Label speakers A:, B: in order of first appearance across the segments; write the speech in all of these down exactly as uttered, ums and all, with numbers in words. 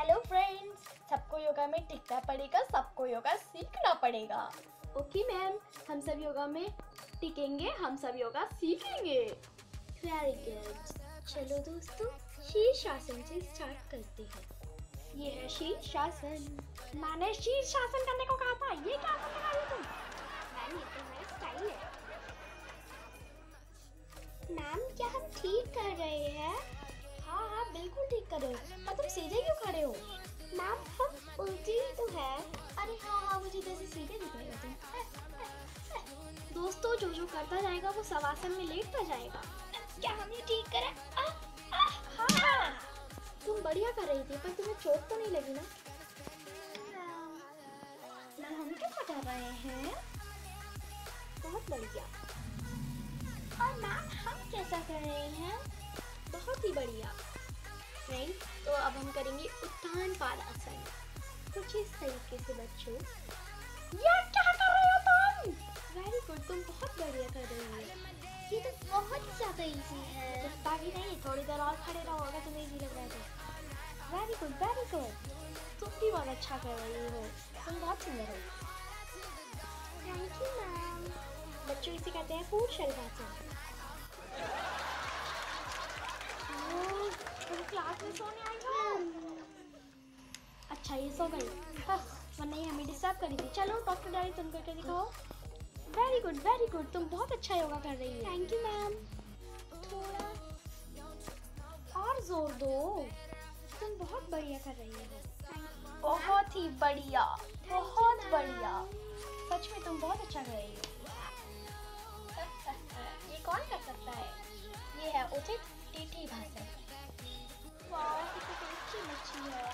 A: Hello friends, सबको योगा में टिकना पड़ेगा, सबको योगा सीखना पड़ेगा।
B: ओके मैम, हम सब योगा में टिकेंगे, हम सब योगा सीखेंगे।
A: Very good. चलो दोस्तों, शीर्षासन से स्टार्ट करते हैं। ये है शीर्षासन।
B: मैंने शीर्षासन करने को कहा था, ये क्या करने वाली तुम?
A: मैम, ये तो मेरा स्टाइल है। मैम, क्या हम ठीक कर रहे हैं?
B: हाँ हाँ बिल्कुल ठीक कर रहे हो, पर तुम सीधे क्यों खड़े हो?
A: मैम, हम उल्टी ही तो है।
B: अरे हाँ हाँ मुझे जैसे सीधे दिख रहे हो तुम। दोस्तों, जो जो करता जाएगा वो शवासन में लेटता जाएगा।
A: क्या हमने ठीक करा? आ, आ,
B: हाँ, तुम बढ़िया कर रही थी, पर तुम्हें चोट तो नहीं लगी ना?
A: मैम, हम कैसा कर रहे हैं?
B: बहुत बढ़िया।
A: और मैम, हम कैसा कर रहे हैं?
B: बहुत ही बढ़िया। फ्रेंड, तो अब हम करेंगे उत्थान पादासन। कुछ इस तरीके से बच्चों।
A: ये क्या कर रहे हो तुम?
B: वेरी गुड, तुम बहुत बढ़िया कर रही हो।
A: ये तो बहुत ज़्यादा इजी है।
B: कुत्ता भी नहीं, थोड़ी देर और खड़े रहो अगर तुम्हें इजी लग रहा है तो। वेरी गुड वेरी गुड, तुम भी बहुत अच्छा कर रही हो, तुम बहुत सुंदर हो।
A: Thank you ma'am.
B: बच्चों, इसे कहते हैं कूट शलभासन। तुम क्लास में सोने आई हो? अच्छा, ये सो गई, हाँ, वरना ये हमें डिस्टर्ब करी थी। चलो डॉक्टर डायरी तुम करके दिखाओ। वेरी गुड वेरी गुड, तुम बहुत अच्छा योगा कर रही हो।
A: Thank you ma'am.
B: थोड़ा और जोर दो, तुम बहुत बढ़िया कर रही हो।
A: बहुत ही बढ़िया, बहुत बढ़िया। सच में तुम बहुत अच्छा कर रही हो।
B: ये कौन कर सकता है?
A: ये है उचित टीटी भाषण।
B: वाह, कितनी टेस्टी मच्छी है।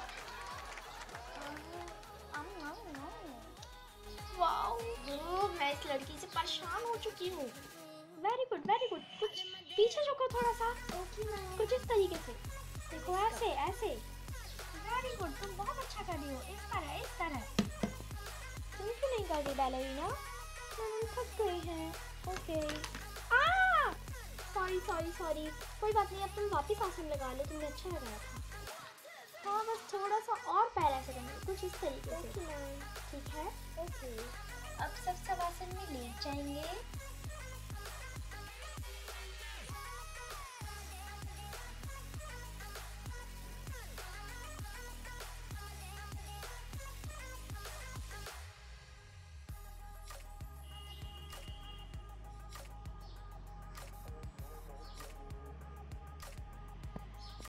A: वाओ, मैं इस लड़की से परेशान हो चुकी हूँ।
B: वेरी गुड वेरी गुड, कुछ पीछे झुको थोड़ा सा।
A: Okay ma'am.
B: कुछ इस तरीके से देखो, ऐसे ऐसे। वेरी गुड, तुम बहुत अच्छा कर रही हो। इस तरह इस तरह। तुम क्यों नहीं कर रही बैलेरिना?
A: हम थक गए हैं।
B: Okay. Ah sorry sorry sorry, कोई बात नहीं, अब तुम वापस आसन लगा लो, तुम्हें अच्छा लग रहा था। हाँ, बस थोड़ा सा और पैर ऐसे करना, कुछ इस तरीके से।
A: Okay ma'am.
B: ठीक है।
A: ओके, अब सब शवासन में लेट जाएंगे।